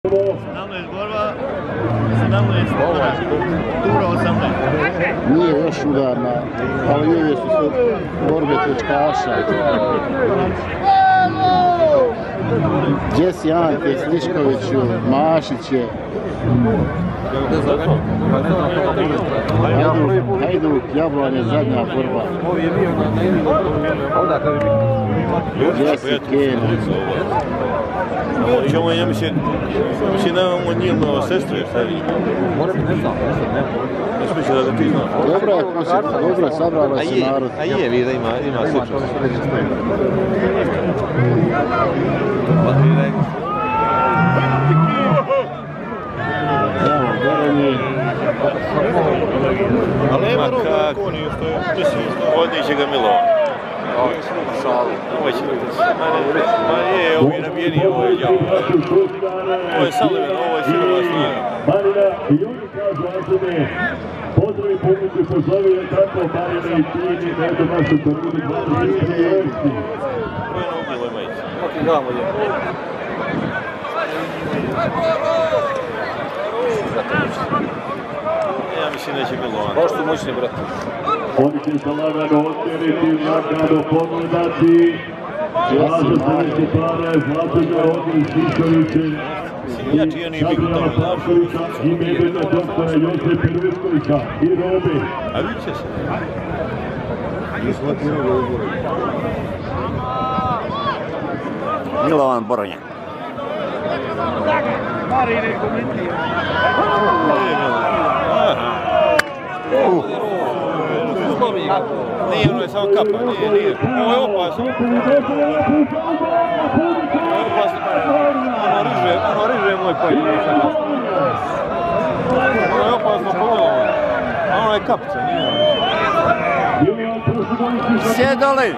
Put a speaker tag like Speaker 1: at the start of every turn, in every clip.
Speaker 1: 17 borba, 17 udara, Duro 18.
Speaker 2: Nije još udarna, ali uvijek su se borbe točkaša. Jesi Ante, Sliškoviću, Mašić je. Hajduk, Jablan je zadnja borba. Jesi Keni.
Speaker 3: Čemu ja mislim da imamo njih malo sestre, šta vi? Ja mislim da ti znaš.
Speaker 2: Dobro je, sabrala se narod.
Speaker 3: A je, vidi da ima slično.
Speaker 2: Evo, Boronji.
Speaker 3: Ali nema roga u koniju, što je svi. Ovdje će ga Milovan. Ovo će ma je, ovo je nabijeni, ovo je djavo. Ovo je Salivan, ovo je sirova snaga.
Speaker 4: Marina i oni kažu Antone, pozdravi pomoći pozovi je tako Marina i Tini, da je to našu Koridi 23 vrsti.
Speaker 3: Ovo je na ubilo majice. Ja mislim da će Milovan.
Speaker 5: Baš su moćni, brate.
Speaker 4: Oni će se lagano otjeriti, lagano ponudati. Slažu se neke pare, Zlatoga Odin Siškoviće. Šabljana Plavkovića i medena doktora Josipa Ruskovića i Robe.
Speaker 3: A vidit će se.
Speaker 2: Milovan, Boronja.
Speaker 1: Marine komentira.
Speaker 3: Nije, ono je samo kapa, nije. Ovo je opasno. Ono riže moj pojeg. Ono je opasno pogledamo. A ono je kapca, nije.
Speaker 2: Sjedoli!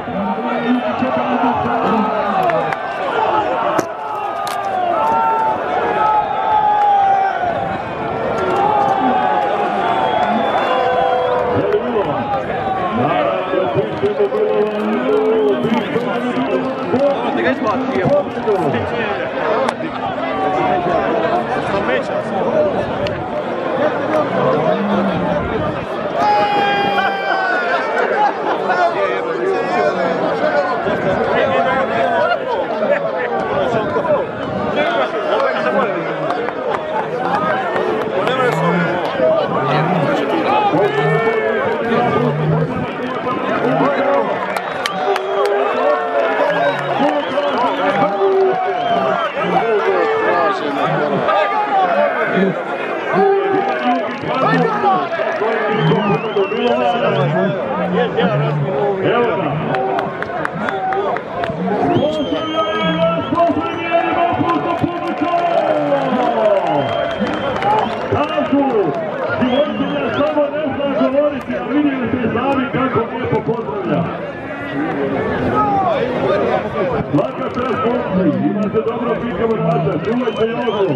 Speaker 4: Svaka čast Bosni, imate dobro pikamo rata, čuvajte jogu.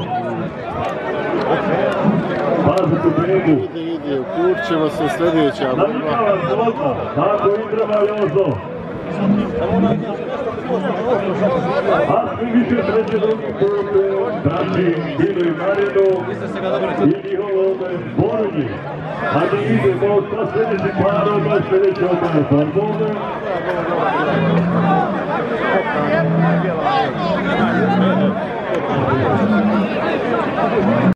Speaker 4: Pazite pegu.
Speaker 2: Ide, uključimo se sljedeća borba.
Speaker 4: Tako i treba Jozo. A svi više treće drugi put, braći Dino i Marinu i njihovom Boronji. A mi idemo sa sljedećim parom, na sljedeće obane farbove.